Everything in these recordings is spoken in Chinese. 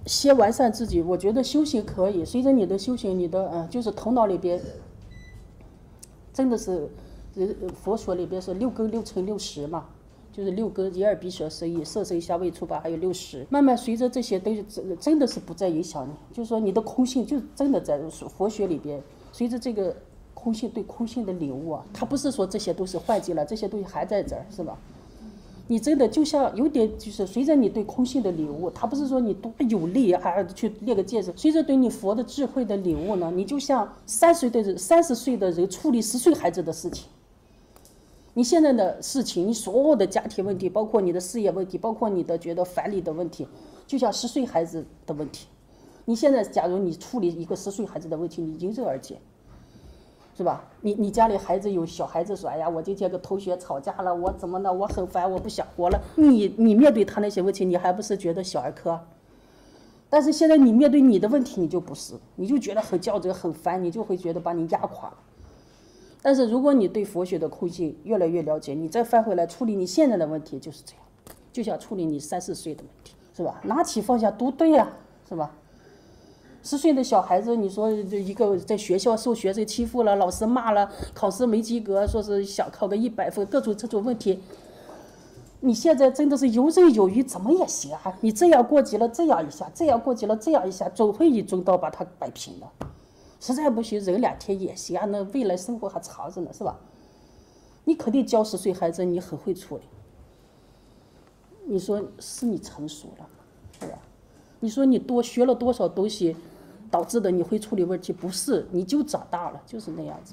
先完善自己。我觉得修行可以，随着你的修行，你的就是头脑里边，真的是，佛说里边是六根六尘六识嘛，就是六根眼耳鼻舌身意，色声香味触法，还有六识。慢慢随着这些都真的是不再影响你，就是说你的空性就真的在佛学里边，随着这个空性对空性的领悟啊，它不是说这些都是坏境了，这些东西还在这儿，是吧？你真的就像有点，就是随着你对空性的领悟，它不是说你多有力还去列个戒指，随着对你佛的智慧的领悟呢，你就像30岁的人处理10岁孩子的事情。你现在的事情，你所有的家庭问题，包括你的事业问题，包括你的觉得烦理的问题，就像10岁孩子的问题。你现在假如你处理一个10岁孩子的问题，你迎刃而解。是吧？你家里孩子有小孩子说，哎呀，我今天跟同学吵架了，我怎么了？我很烦，我不想活了。你面对他那些问题，你还不是觉得小儿科？但是现在你面对你的问题，你就不是，你就觉得很较真、很烦，你就会觉得把你压垮了。但是如果你对佛学的空性越来越了解，你再翻回来处理你现在的问题，就是这样，就像处理你30岁的问题，是吧？拿起放下都对呀，是吧？10岁的小孩子，你说一个在学校受学生欺负了，老师骂了，考试没及格，说是想考个100分，各种这种问题，你现在真的是游刃有余，怎么也行啊！你这样过急了，这样一下，这样过急了，这样一下，总会以中道把它摆平的。实在不行，忍2天也行啊，那未来生活还长着呢，是吧？你肯定教10岁孩子，你很会处理。你说是你成熟了，是吧？你说你多学了多少东西？导致的你会处理问题，不是你就长大了，就是那样子。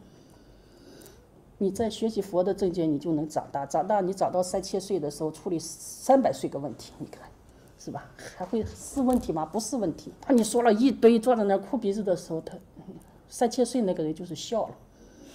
你在学习佛的正见，你就能长大。长大你长到3000岁的时候，处理300岁个问题，你看，是吧？还会是问题吗？不是问题。当你说了一堆，坐在那哭鼻子的时候，他3000岁那个人就是笑了，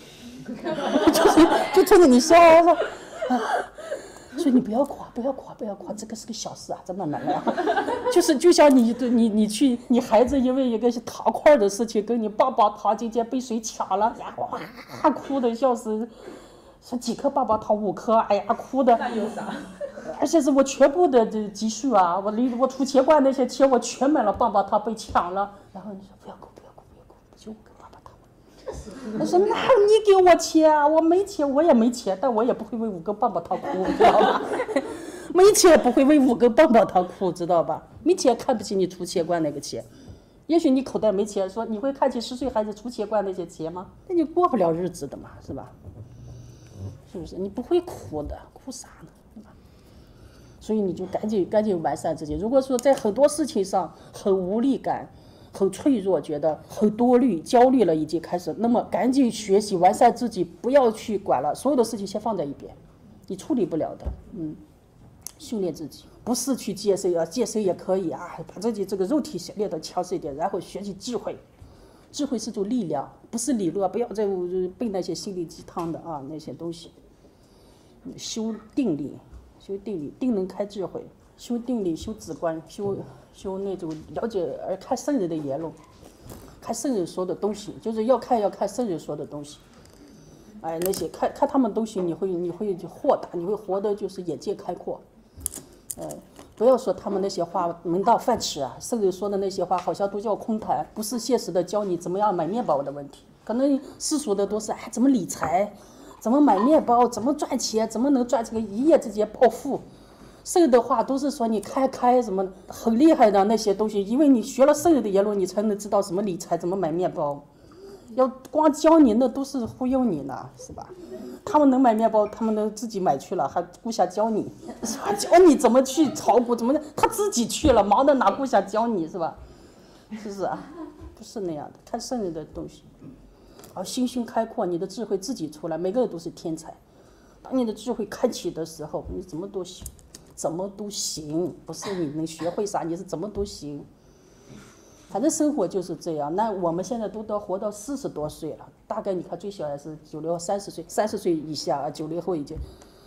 就冲着你笑了。所以你不要夸，不要夸，不要夸，这个是个小事啊，这么难啊。就像你去，你孩子因为一个糖块的事情跟你棒棒糖今天被谁抢了，呀哇哭的笑死，说几颗棒棒糖5颗，哎呀哭的。 那有啥？ 而且是我全部的这积蓄啊，我储钱罐那些钱我全买了棒棒糖被抢了，然后你说不要哭，不要哭，不要哭，就5个棒棒糖。他说：“那你给我钱啊，我没钱，我也没钱，但我也不会为5根棒棒糖哭，知道吧？没钱不会为5根棒棒糖哭，知道吧？没钱看不起你储钱罐那个钱，也许你口袋没钱，说你会看起10岁孩子储钱罐那些钱吗？那你过不了日子的嘛，是吧？是不是？你不会哭的，哭啥呢？是吧？所以你就赶紧完善自己。如果说在很多事情上很无力感。”很脆弱，觉得很多虑、焦虑了，已经开始。那么赶紧学习完善自己，不要去管了，所有的事情先放在一边，你处理不了的。训练自己，不是去健身啊，健身也可以啊，把自己这个肉体练得强势一点，然后学习智慧。智慧是种力量，不是理论，不要再背那些心灵鸡汤的啊那些东西。修定力，定能开智慧。修定力，修止观，修那种了解而看圣人的言论，看圣人说的东西，就是要看圣人说的东西。哎，那些看他们东西，你会豁达，你会活得就是眼界开阔。不要说他们那些话门当饭吃啊，圣人说的那些话好像都叫空谈，不是现实的教你怎么样买面包的问题。可能世俗的都是怎么理财，怎么买面包，怎么赚钱，怎么能赚这个一夜之间暴富。圣人的话都是说你开什么很厉害的那些东西，因为你学了圣人的言论，你才能知道什么理财，怎么买面包。要光教你那都是忽悠你呢，是吧？他们能买面包，他们能自己买去了，还顾下教你，是吧？教你怎么去炒股，怎么他自己去了，忙的哪顾下教你，是吧？是不是啊？不是那样的，看圣人的东西，心胸开阔，你的智慧自己出来，每个人都是天才。当你的智慧开启的时候，你怎么都行。怎么都行，不是你能学会啥，你是怎么都行。反正生活就是这样。那我们现在都活到40多岁了，大概你看最小也是90后30岁，30岁以下90后已经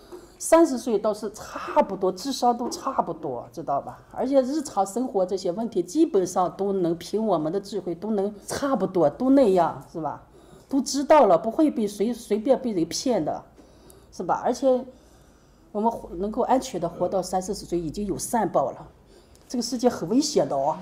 30岁倒是差不多，智商都差不多，知道吧？而且日常生活这些问题基本上都能凭我们的智慧都能差不多，都那样，是吧？都知道了，不会被随便被人骗的，是吧？而且我们能够安全的活到30、40岁，已经有善报了。 这个世界很危险的哦。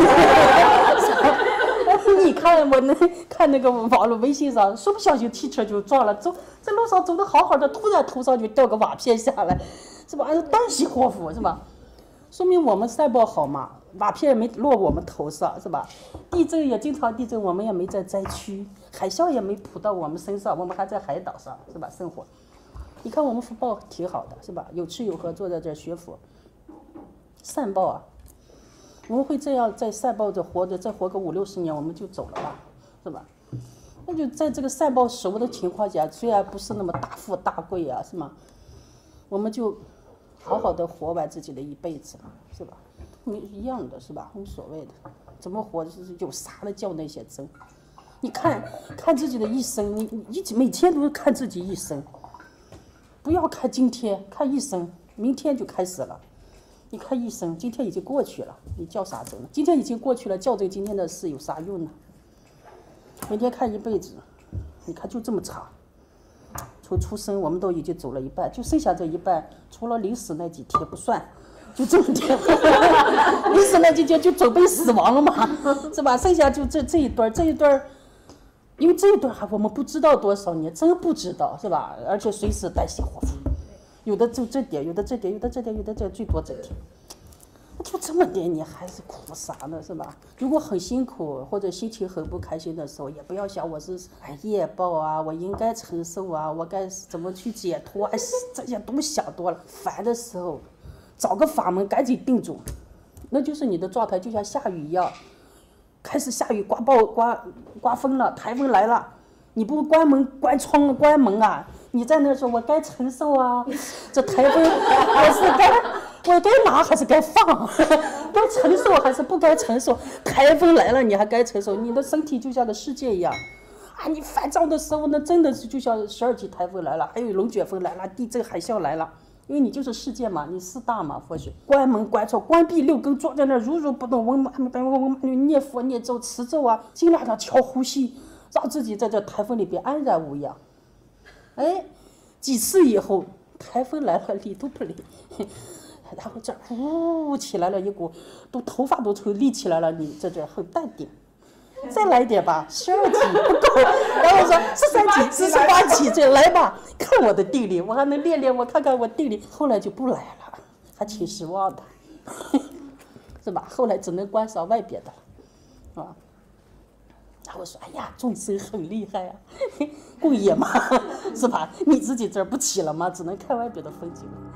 你看我看那个网络微信上，说不小心汽车就撞了，走在路上走得好好的，突然头上就掉个瓦片下来，是吧？当熄火伏，是吧？说明我们赛报好嘛，瓦片也没落我们头上，是吧？地震也经常地震，我们也没在灾区，海啸也没扑到我们身上，我们还在海岛上，是吧？生活。你看我们福报挺好的，是吧？有吃有喝，坐在这学佛，善报啊。我们会这样在善报着活着，再活个50、60年，我们就走了吧，是吧？那就在这个善报熟的情况下，虽然不是那么大富大贵啊，是吗？我们就好好的活完自己的一辈子，是吧？一样的，是吧？无所谓的，怎么活有啥的叫那些真？你看自己的一生，你每天都是看自己一生，不要看今天，看一生，明天就开始了。你看一生，今天已经过去了，你叫啥真呢？今天已经过去了，较这今天的事有啥用呢？每天看一辈子，你看就这么长。从出生我们都已经走了一半，就剩下这一半，除了临死那几天不算，就这么点。临死那几天就准备死亡了嘛，是吧？剩下就这一段，因为这一段还我们不知道多少年，真不知道，是吧？而且随时旦夕祸福。有的就这点，有的这点，有的这点，有的这最多这点，就这么点，你还是苦啥呢？是吧？如果很辛苦或者心情很不开心的时候，也不要想我是业报啊，我应该承受啊，我该怎么去解脱啊，这些都想多了。烦的时候，找个法门赶紧定住，那就是你的状态，就像下雨一样，开始下雨，刮风了，台风来了，你不关门、关窗、关门啊？你在那说，我该承受啊，这台风我该拿还是该放？该承受还是不该承受？台风来了，你还该承受？你的身体就像个世界一样，啊，你烦躁的时候，那真的是就像12级台风来了，还有龙卷风来了，地震海啸来了，因为你就是世界嘛，你4大嘛，或许关门关窗，关闭6根，坐在那如如不动，念佛念咒持咒啊，尽量的调呼吸，让自己在这台风里边安然无恙。哎，几次以后，台风来了，理都不理，然后这呼起来了一股，头发都立起来了，你在这很淡定，再来一点吧，12级不够，然后说13级、48级，这来吧，看我的定力，我还能练练，我看看我定力，后来就不来了，还挺失望的，是吧？后来只能观赏外边的了，啊。然后说：“哎呀，众生很厉害啊，共业嘛，是吧？你自己这儿不起了吗？只能看外边的风景了。”